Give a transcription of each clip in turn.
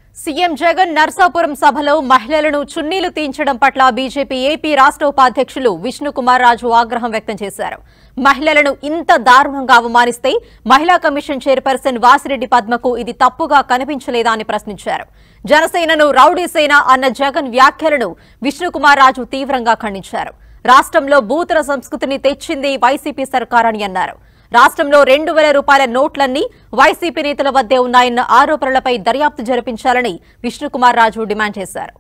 CM Jagan Narasapuram సభలో మహిళలను చున్నీలు తీయించడం పట్ల బీజేపీ ఏపీ రాష్ట్ర ఉపాధ్యక్షులు విష్ణు కుమార్ రాజు ఆగ్రహం వ్యక్తం చేశారు. మహిళలను ఇంత దారుణంగా అవమానిస్తే మహిళా కమిషన్ చైర్పర్సన్ వాసిరెడ్డి పద్మకు ఇది తప్పుగా కనిపించలేదా అని ప్రశ్నించారు. జనసేనను రౌడీ సేన అన్న జగన్ వ్యాఖ్యలను విష్ణు కుమార్ రాజు తీవ్రంగా ఖండించారు. రాష్ట్రంలో బూతుల సంస్కృతిని తెచ్చింది వైసీపీ సర్కారని అన్నారు. రాష్ట్రంలో 2,000 రూపాయల నోట్లన్నీ వైసీపీ నేతల వద్దే ఉన్నాయన్న ఆరోపణలపై దర్యాప్తు జరిపించాలని విష్ణు కుమార్ రాజు డిమాండ్ చేశారు.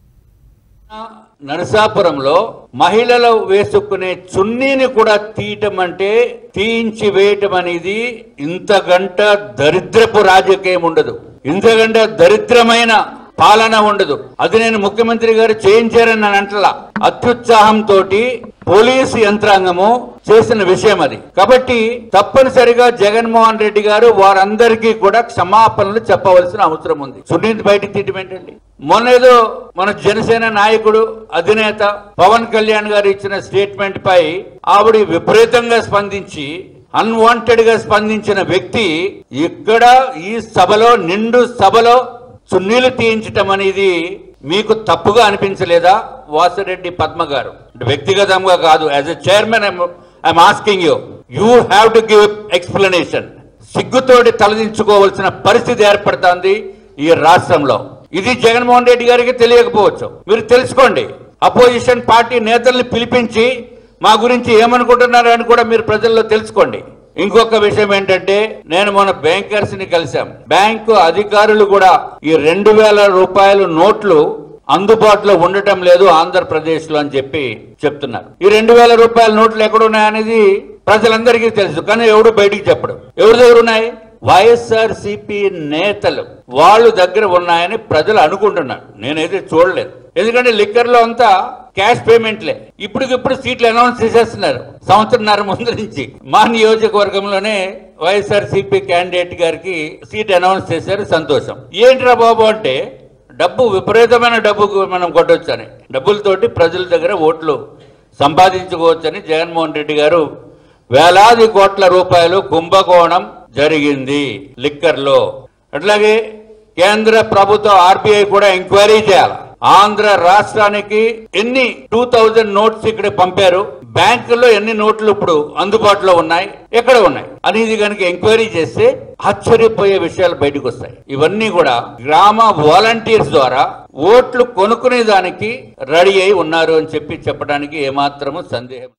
నరసాపురంలో మహిళలు వేసుకునే చున్నీని కూడా తీయటం అంటే తీయించి వేయటం అనేది ఇంతగంట దరిద్రపు రాజకీయం ఉండదు, ఇంతగంట దరిద్రమైన పాలన ఉండదు. అది నేను ముఖ్యమంత్రి గారు చేయించారని నేను అంటలా. అత్యుత్సాహంతో పోలీసు యంత్రాంగము చేసిన విషయం అది. కాబట్టి తప్పనిసరిగా జగన్మోహన్ రెడ్డి గారు వారందరికీ కూడా క్షమాపణలు చెప్పవలసిన అవసరం ఉంది. సునీత్ బయటికి తీయటం ఏంటండి? మొన్నేదో మన జనసేన నాయకుడు అధినేత పవన్ కళ్యాణ్ గారు ఇచ్చిన స్టేట్మెంట్ పై ఆవిడ విపరీతంగా స్పందించి అన్వాంటెడ్ గా స్పందించిన వ్యక్తి ఇక్కడ ఈ సభలో నిండు సభలో చున్నీలు తీయించటం అనేది మీకు తప్పుగా అనిపించలేదా? వాసిరెడ్డి పద్మ గారు వ్యక్తిగతంగా కాదు, as a chairman I'm asking you have to give explanation. సిగ్గుతోటి తలదించుకోవాల్సిన పరిస్థితి ఏర్పడుతోంది ఈ రాష్ట్రంలో. ఇది జగన్మోహన్ రెడ్డి గారికి తెలియకపోవచ్చు, మీరు తెలుసుకోండి. అపోజిషన్ పార్టీ నేతల్ని పిలిపించి మా గురించి ఏమనుకుంటున్నారు అని కూడా మీరు ప్రజల్లో తెలుసుకోండి. ఇంకొక విషయం ఏంటంటే, నేను మన బ్యాంకర్స్ ని కలిసాం. బ్యాంకు అధికారులు కూడా ఈ 2,000 రూపాయల నోట్లు అందుబాటులో ఉండటం లేదు ఆంధ్రప్రదేశ్ లో అని చెప్పి చెప్తున్నారు. ఈ 2,000 రూపాయల నోట్లు ఎక్కడున్నాయనేది ప్రజలందరికీ తెలుసు, కానీ ఎవడు బయటికి చెప్పడు. ఎవరి దగ్గర ఉన్నాయి? వైఎస్ఆర్సీపీ నేతలు వాళ్ళ దగ్గర ఉన్నాయని ప్రజలు అనుకుంటున్నారు. నేనైతే చూడలేదు. ఎందుకంటే లిక్కర్ లో అంతా క్యాష్ పేమెంట్లే. ఇప్పటికిప్పుడు సీట్లు అనౌన్స్ చేసేస్తున్నారు. సంవత్సరంన్నర ముందు నుంచి మా నియోజకవర్గంలోనే వైఎస్ఆర్సీపీ క్యాండిడేట్ గారికి సీట్ అనౌన్స్ చేశారు. సంతోషం. ఏంట్రా బాబు అంటే, డబ్బు విపరీతమైన డబ్బు మనం కొట్టొచ్చని, డబ్బులతోటి ప్రజల దగ్గర ఓట్లు సంపాదించుకోవచ్చని జగన్మోహన్ రెడ్డి గారు వేలాది కోట్ల రూపాయలు కుంభకోణం జరిగింది లిక్కర్ లో. అట్లాగే కేంద్ర ప్రభుత్వం ఆర్బీఐ కూడా ఎంక్వైరీ చేయాలి. ఆంధ్ర రాష్ట్రానికి ఎన్ని 2000 నోట్స్ ఇక్కడ పంపారు, బ్యాంకుల్లో ఎన్ని నోట్లు ఇప్పుడు అందుబాటులో ఉన్నాయి, ఎక్కడ ఉన్నాయి అనేది కనుక ఎంక్వైరీ చేస్తే ఆశ్చర్యపోయే విషయాలు బయటకు వస్తాయి. ఇవన్నీ కూడా గ్రామ వాలంటీర్స్ ద్వారా ఓట్లు కొనుక్కునే దానికి రెడీ అయి ఉన్నారు అని చెప్పడానికి ఏమాత్రము సందేహం